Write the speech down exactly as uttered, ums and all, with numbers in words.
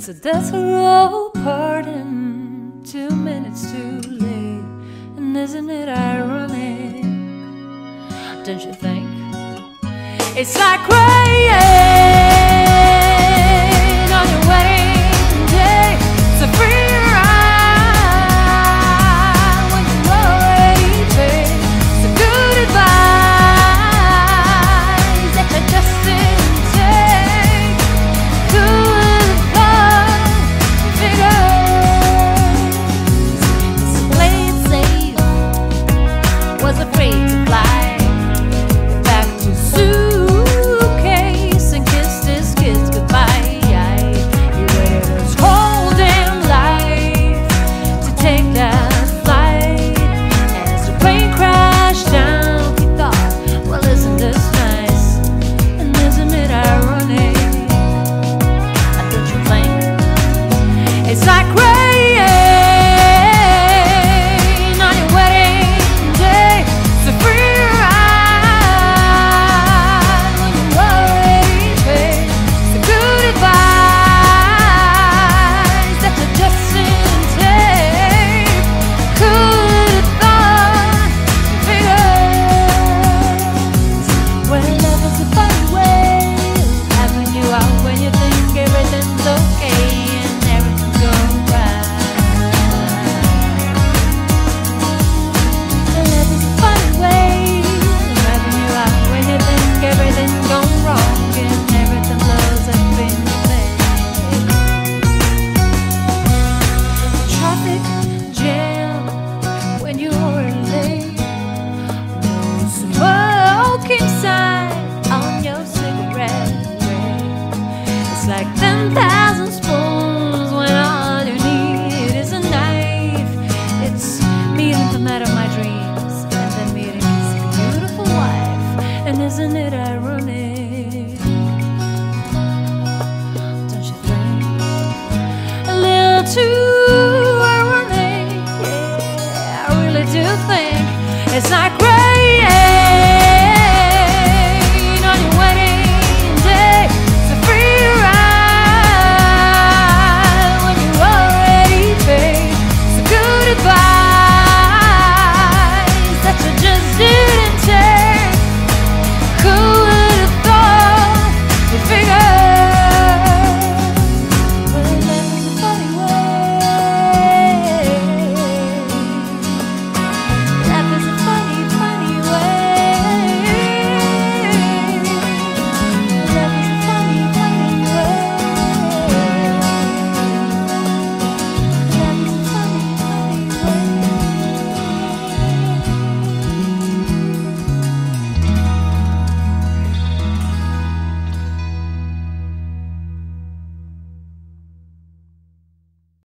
a death row pardon, two minutes too late. And isn't it ironic, don't you think? It's like rain on your wedding day. It's a free ride when you already paid. It's a good advice that you just didn't take. Who would have thought figures? This plane safe was afraid to fly back to suitcase and kissed his kids goodbye. He waited his whole damn life to take that flight. And as the plane crashed down, he thought, well, isn't this nice? And isn't it ironic? Don't you think? It's like rain on your wedding day. It's a free ride when you already paid. It's a good advice that you just didn't take. Could have thought figures. Well, love is a funny way of having you out when you think everything's okay and everything's going right. Love is a funny way of having you out when you think everything's going wrong and everything blows up in your face. Traffic jam when you're late. No smoking sign on your cigarette tray. It's like ten thousand spoons when all you need is a knife. It's meeting the man of my dreams and then meeting his beautiful wife. And isn't it ironic? Don't you think? A little too ironic. Yeah, I really do think it's like